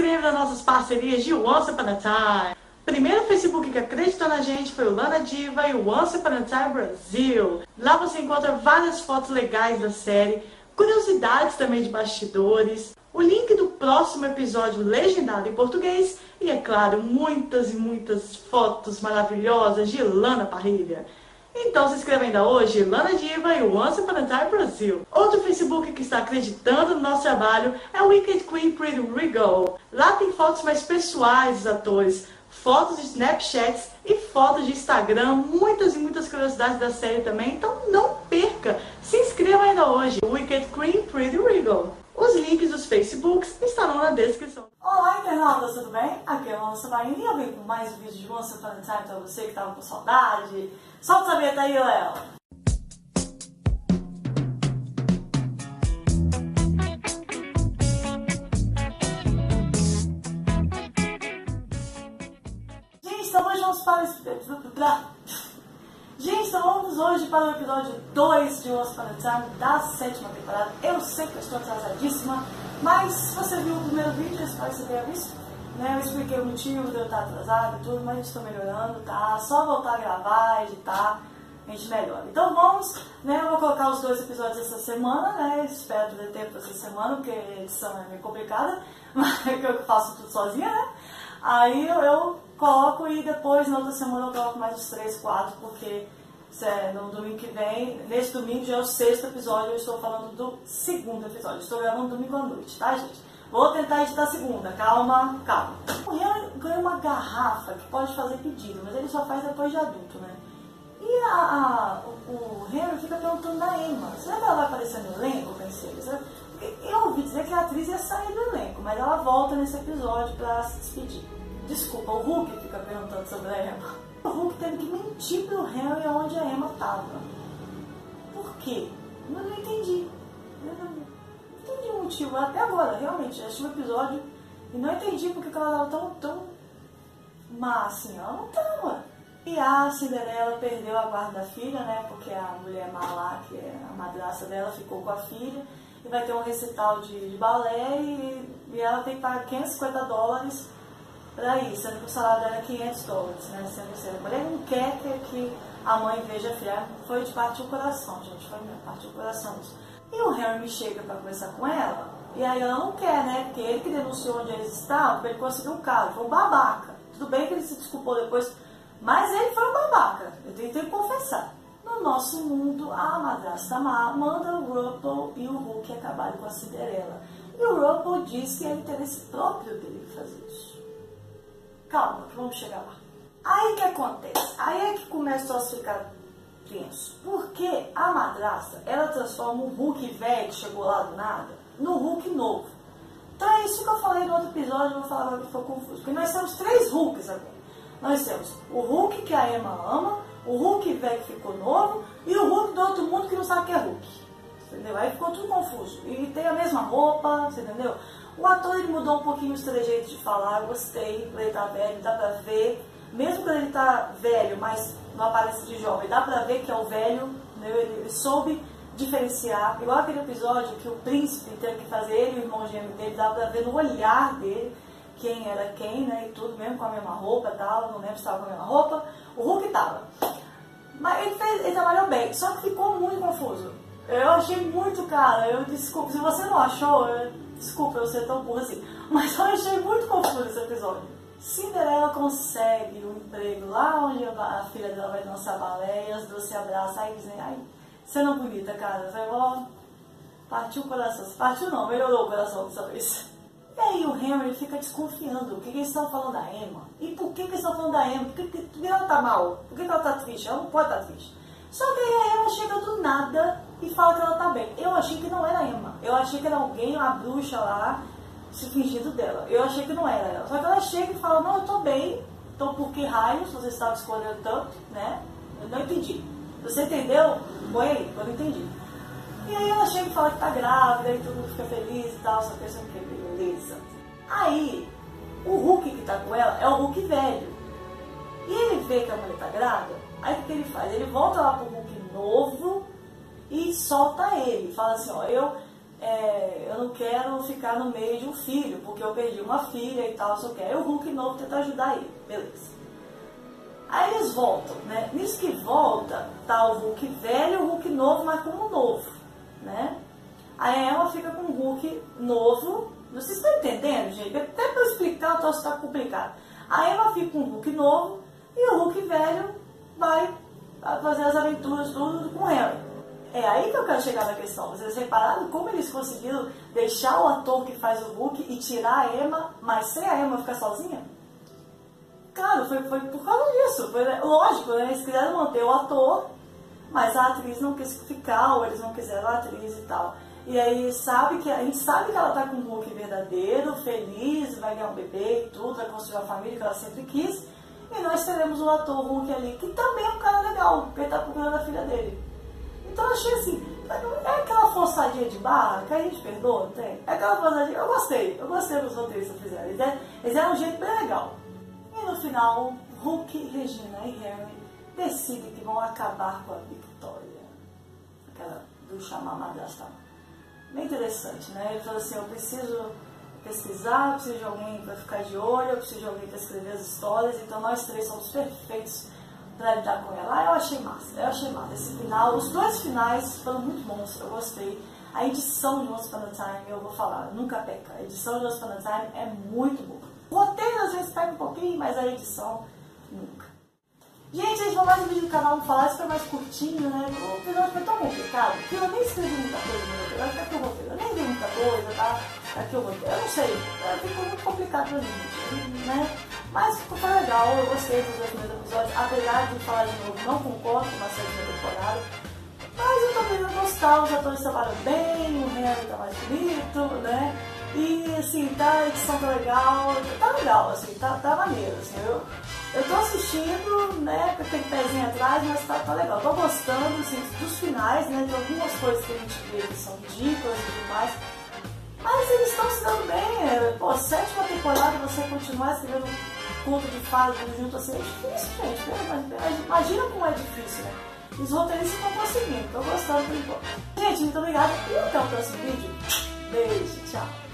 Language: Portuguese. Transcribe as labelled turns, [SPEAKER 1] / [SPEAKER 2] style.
[SPEAKER 1] inscreva nas nossas parcerias de Once Upon a Time. O primeiro Facebook que acreditou na gente foi o Lana Diva e o Once Upon a Time Brasil. Lá você encontra várias fotos legais da série, curiosidades também de bastidores, o link do próximo episódio legendado em português e, é claro, muitas e muitas fotos maravilhosas de Lana Parrilha. Então se inscreva ainda hoje, Lana Diva e o Once Upon a Time Brasil. Outro Facebook que está acreditando no nosso trabalho é o Wicked Queen Pretty Regal. Lá tem fotos mais pessoais dos atores, fotos de Snapchats e fotos de Instagram, muitas e muitas curiosidades da série também, então não perca! Se inscreva ainda hoje, Wicked Queen Pretty Regal. Os links dos Facebooks estarão na descrição.
[SPEAKER 2] Olá, internautas, tudo bem? Aqui é a Nossa Maína e eu venho com mais um vídeo de Once Upon a Time pra você que tava com saudade. Solta a vinheta aí, Léo! Gente, então vamos hoje para o episódio 2 de Once Upon a Time da 7ª temporada. Eu sei que eu estou atrasadíssima, mas se você viu o primeiro vídeo, eu espero que você tenha visto, né? Eu expliquei o motivo de eu estar atrasada e tudo, mas estou melhorando, tá? Só voltar a gravar, editar, a gente melhora. Então vamos, né? Eu vou colocar os 2 episódios essa semana, né? Espero ter tempo essa semana, porque a edição é meio complicada, mas eu faço tudo sozinha, né? Aí eu coloco e depois na outra semana eu coloco mais uns 3, 4, porque no domingo que vem, nesse domingo já é o 6º episódio, eu estou falando do 2º episódio, estou gravando domingo à noite, tá, gente? Vou tentar editar segunda, calma, calma. O Henry ganha uma garrafa que pode fazer pedido, mas ele só faz depois de adulto, né? E o Henry fica perguntando da Emma, será que ela vai aparecer no elenco, eu pensei? Eu ouvi dizer que a atriz ia sair do elenco, mas ela volta nesse episódio pra se despedir. Desculpa, o Hulk fica perguntando sobre a Emma. O Hulk teve que mentir pro Henry onde a Emma estava. Por quê? Eu não entendi. Eu não entendi o motivo. Até agora, realmente, já assisti um episódio e não entendi porque ela estava tão má assim. Ela não estava. E a Cinderela perdeu a guarda da filha, né? Porque a mulher má lá, que é a madrasta dela, ficou com a filha. E vai ter um recital de balé e ela tem que pagar $550 para ir, sendo que o salário dela é $500, né? Sendo que a mulher não quer que a mãe veja a filha. Foi de partir o coração, gente. Foi de partir o coração isso. E o Henry chega para conversar com ela, e aí ela não quer, né? Porque ele que denunciou onde eles estavam, para ele conseguir um carro. Foi um babaca. Tudo bem que ele se desculpou depois, mas ele foi um babaca. Eu tenho que confessar. No nosso mundo, a madrasta manda o Rupple e o Hulk acabarem com a Cinderela. E o Rupple diz que é interesse próprio dele fazer isso. Calma, que vamos chegar lá. Aí o que acontece? Aí é que começa a ficar tenso. Porque a madrasta, ela transforma o Hulk velho que chegou lá do nada, no Hulk novo. Então é isso que eu falei no outro episódio, eu vou falar agora que ficou confuso. Porque nós temos 3 Hulks agora. Nós temos o Hulk que a Emma ama, o Hulk velho que ficou novo e o Hulk do outro mundo que não sabe o que é Hulk. Entendeu? Aí ficou tudo confuso. E tem a mesma roupa, você entendeu? O ator ele mudou um pouquinho os trejeitos de falar, eu gostei, ele tá velho, dá pra ver. Mesmo quando ele tá velho, mas não aparece de jovem, dá pra ver que é o velho, né? Ele soube diferenciar. Igual aquele episódio que o príncipe teve que fazer ele e o irmão gêmeo dele, dá pra ver no olhar dele quem era quem, né? E tudo, mesmo com a mesma roupa e tal, não lembro se estava com a mesma roupa. O Hulk tava. Mas ele trabalhou bem, só que ficou muito confuso. Eu achei muito, cara, desculpa, se você não achou, desculpa eu ser tão burra assim, mas eu achei muito confuso esse episódio. Cinderela consegue um emprego lá onde a filha dela vai dançar balé e as duas se abraçam, aí dizem, ai, cena bonita, cara, foi ó, partiu o coração, partiu não, melhorou o coração dessa vez. E aí o Henry fica desconfiando, o que eles estão falando da Emma? E por que eles estão falando da Emma? Por que ela tá mal? Por que ela tá triste? Ela não pode estar triste. Só que aí a Emma chega do nada e fala que ela tá bem. Eu achei que não era a Emma. Eu achei que era alguém, uma bruxa lá, se fingindo dela. Eu achei que não era ela. Só que ela chega e fala, não, eu tô bem. Então por que raios você estava escolhendo tanto, né? Eu não entendi. Você entendeu? Põe aí, eu não entendi. E aí ela chega e fala que tá grávida e todo mundo fica feliz e tal, só que assim, que beleza. Aí, o Hulk que tá com ela é o Hulk velho. E ele vê que a mulher tá grávida, aí o que ele faz? Ele volta lá pro Hulk novo e solta ele. Fala assim, ó, eu não quero ficar no meio de um filho, porque eu perdi uma filha e tal, só que aí o Hulk novo tenta ajudar ele, beleza. Aí eles voltam, né? Nisso que volta, tá o Hulk velho e o Hulk novo, mas como novo, né? Aí a Emma fica com o Hulk novo, vocês estão entendendo, gente? Até para explicar o troço tá complicado. A Emma fica com o Hulk novo e o Hulk velho vai fazer as aventuras tudo com ela. É aí que eu quero chegar na questão. Vocês repararam como eles conseguiram deixar o ator que faz o Hulk e tirar a Emma, mas sem a Emma ficar sozinha? Claro, foi por causa disso. Foi, lógico, né? Eles quiseram manter o ator, mas a atriz não quis ficar, ou eles não quiseram a atriz e tal. E aí a gente sabe que ela tá com um Hulk verdadeiro, feliz, vai ganhar um bebê e tudo, vai construir uma família que ela sempre quis. E nós teremos o ator Hulk ali, que também é um cara legal, porque ele tá procurando a filha dele. Então eu achei assim, é aquela forçadinha de barra que a gente perdoa, não tem? É aquela forçadinha, eu gostei dos roteiristas que fizeram. Eles deram um jeito bem legal. E no final, Hulk, Regina e Harry decidem que vão acabar com a Victoria. Aquela do chamar madrasta. Bem interessante, né? Ele falou assim, eu preciso pesquisar, eu preciso de alguém para ficar de olho, eu preciso de alguém para escrever as histórias, então nós três somos perfeitos para lidar com ela. Eu achei massa. Esse final, os dois finais foram muito bons, eu gostei. A edição de Once Upon a Time, eu vou falar, nunca peca. A edição de Once Upon a Time é muito boa. O roteiro às vezes pega um pouquinho, mas a edição nunca. Gente, vamos mais um vídeo do canal, vamos falar, isso foi mais curtinho, né? O episódio foi tão complicado que eu nem escrevi muita coisa no roteiro. Tá aqui o roteiro, eu nem vi muita coisa, tá? Aqui o roteiro, eu não sei, ficou muito complicado pra mim, né? Mas foi legal, eu gostei dos dois primeiros episódios, apesar de falar de novo, não concordo com a sétima temporada. Mas eu também não gostava, os atores trabalham bem, o Harry tá mais bonito, né? E assim, a edição tá legal, assim, tá maneiro, assim, eu tô assistindo, né, com aquele pezinho atrás, mas tá legal, tô gostando, assim, dos finais, né, de algumas coisas que a gente vê que são ridículas e tudo mais, mas eles estão se dando bem, pô, sétima temporada, você continuar escrevendo conto de fadas junto assim, é difícil, gente, imagina como é difícil, né, e os roteiristas estão conseguindo, tô gostando por enquanto. Gente, muito obrigada e até o próximo vídeo, beijo, tchau.